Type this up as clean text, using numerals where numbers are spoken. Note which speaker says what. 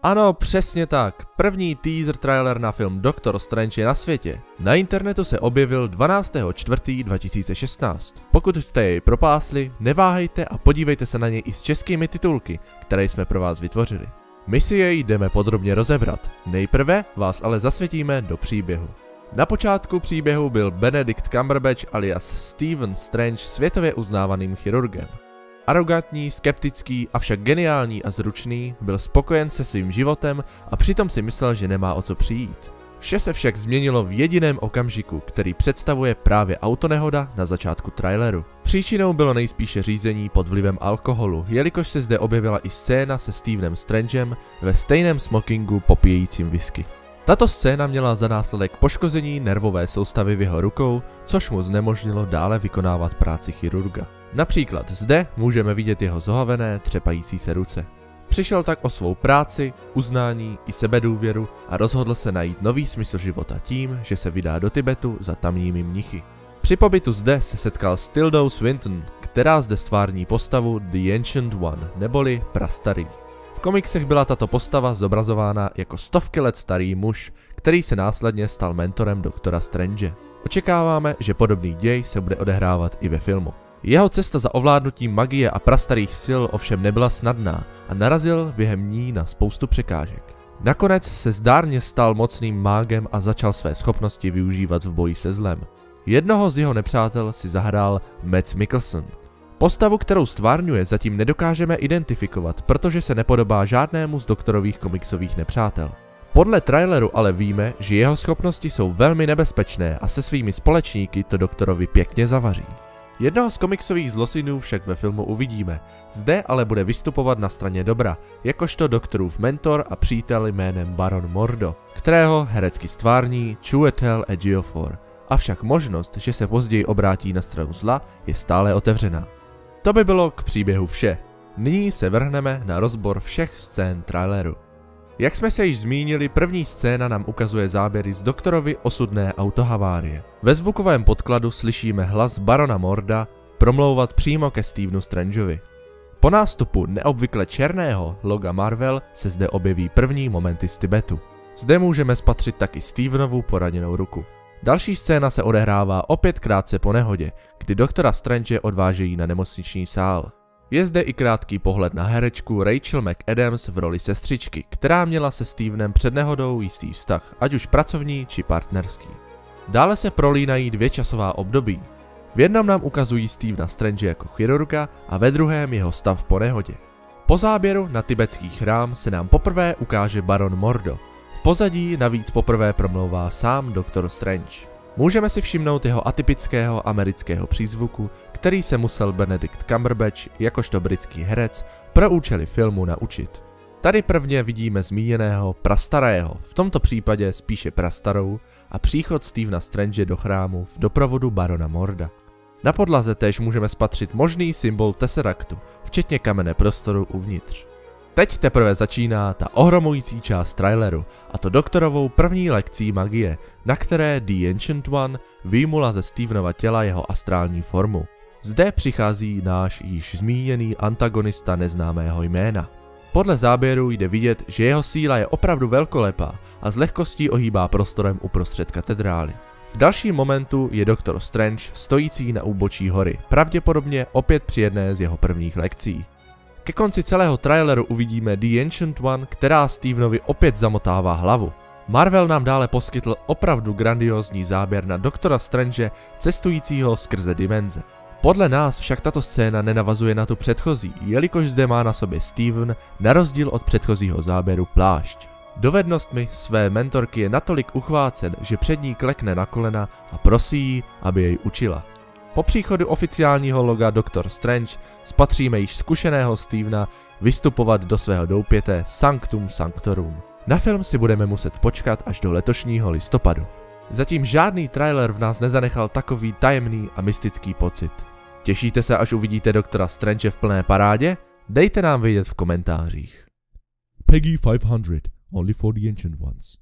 Speaker 1: Ano, přesně tak. První teaser trailer na film Doctor Strange je na světě. Na internetu se objevil 12.4.2016. Pokud jste jej propásli, neváhejte a podívejte se na něj i s českými titulky, které jsme pro vás vytvořili. My si jej jdeme podrobně rozebrat. Nejprve vás ale zasvětíme do příběhu. Na počátku příběhu byl Benedict Cumberbatch alias Stephen Strange světově uznávaným chirurgem. Arogantní, skeptický, avšak geniální a zručný, byl spokojen se svým životem a přitom si myslel, že nemá o co přijít. Vše se však změnilo v jediném okamžiku, který představuje právě autonehoda na začátku traileru. Příčinou bylo nejspíše řízení pod vlivem alkoholu, jelikož se zde objevila i scéna se Stephenem Strangem ve stejném smokingu popíjejícím whisky. Tato scéna měla za následek poškození nervové soustavy v jeho rukou, což mu znemožnilo dále vykonávat práci chirurga. Například zde můžeme vidět jeho zohavené, třepající se ruce. Přišel tak o svou práci, uznání i sebedůvěru a rozhodl se najít nový smysl života tím, že se vydá do Tibetu za tamními mnichy. Při pobytu zde se setkal s Tildou Swinton, která zde stvární postavu The Ancient One, neboli prastarý. V komiksech byla tato postava zobrazována jako stovky let starý muž, který se následně stal mentorem doktora Strange. Očekáváme, že podobný děj se bude odehrávat i ve filmu. Jeho cesta za ovládnutím magie a prastarých sil ovšem nebyla snadná a narazil během ní na spoustu překážek. Nakonec se zdárně stal mocným mágem a začal své schopnosti využívat v boji se zlem. Jednoho z jeho nepřátel si zahrál Mads Mikkelsen. Postavu, kterou stvárňuje, zatím nedokážeme identifikovat, protože se nepodobá žádnému z doktorových komiksových nepřátel. Podle traileru ale víme, že jeho schopnosti jsou velmi nebezpečné a se svými společníky to doktorovi pěkně zavaří. Jednoho z komiksových zlosinů však ve filmu uvidíme, zde ale bude vystupovat na straně dobra, jakožto doktorův mentor a přítel jménem Baron Mordo, kterého herecky stvární Chiwetel Ejiofor, avšak možnost, že se později obrátí na stranu zla, je stále otevřená. To by bylo k příběhu vše. Nyní se vrhneme na rozbor všech scén traileru. Jak jsme se již zmínili, první scéna nám ukazuje záběry z doktorovy osudné autohavárie. Ve zvukovém podkladu slyšíme hlas Barona Morda promlouvat přímo ke Stephenu Strangeovi. Po nástupu neobvykle černého loga Marvel se zde objeví první momenty z Tibetu. Zde můžeme spatřit taky Stephenovu poraněnou ruku. Další scéna se odehrává opět krátce po nehodě, kdy doktora Strange odvážejí na nemocniční sál. Je zde i krátký pohled na herečku Rachel McAdams v roli sestřičky, která měla se Stephenem před nehodou jistý vztah, ať už pracovní či partnerský. Dále se prolínají dvě časová období. V jednom nám ukazují Stephena Strange jako chirurga a ve druhém jeho stav po nehodě. Po záběru na tibetský chrám se nám poprvé ukáže Baron Mordo. V pozadí navíc poprvé promlouvá sám doktor Strange. Můžeme si všimnout jeho atypického amerického přízvuku, který se musel Benedict Cumberbatch, jakožto britský herec, pro účely filmu naučit. Tady prvně vidíme zmíněného prastarého, v tomto případě spíše prastarou, a příchod Stephena Strange do chrámu v doprovodu Barona Morda. Na podlaze též můžeme spatřit možný symbol Tesseractu, včetně kamene prostoru uvnitř. Teď teprve začíná ta ohromující část traileru, a to doktorovou první lekcí magie, na které The Ancient One vyjmula ze Stephenova těla jeho astrální formu. Zde přichází náš již zmíněný antagonista neznámého jména. Podle záběru jde vidět, že jeho síla je opravdu velkolepá a s lehkostí ohýbá prostorem uprostřed katedrály. V dalším momentu je doktor Strange stojící na úbočí hory, pravděpodobně opět při jedné z jeho prvních lekcí. Ke konci celého traileru uvidíme The Ancient One, která Stephenovi opět zamotává hlavu. Marvel nám dále poskytl opravdu grandiózní záběr na doktora Strange cestujícího skrze dimenze. Podle nás však tato scéna nenavazuje na tu předchozí, jelikož zde má na sobě Stephen na rozdíl od předchozího záběru plášť. Dovednostmi své mentorky je natolik uchvácen, že před ní klekne na kolena a prosí ji, aby jej učila. Po příchodu oficiálního loga Doctor Strange spatříme již zkušeného Stephena vystupovat do svého doupěte Sanctum Sanctorum. Na film si budeme muset počkat až do letošního listopadu. Zatím žádný trailer v nás nezanechal takový tajemný a mystický pocit. Těšíte se, až uvidíte doktora Strange v plné parádě? Dejte nám vědět v komentářích. Peggy 500, only for the ancient ones.